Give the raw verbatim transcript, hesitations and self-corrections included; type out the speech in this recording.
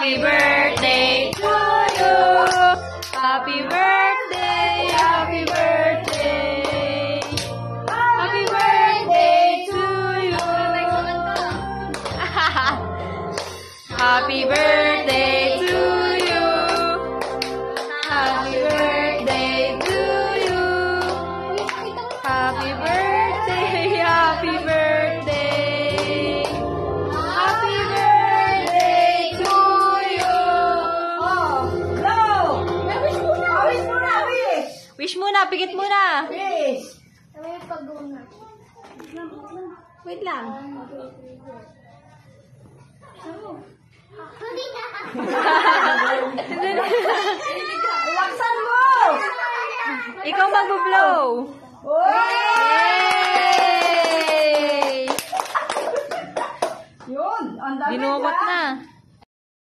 Happy birthday to you. Happy birthday, happy birthday. Happy birthday to you. Happy birthday to you. Happy birthday to you. Happy birthday, happy birthday. Happy birthday to you. Oh, go! Wish muna, wish muna, wish! Wish muna, pigit muna. Wish! Wait lang. Laksan mo! Ikaw mag-blow. Yay! Yun, ang dami Dinumot na. na.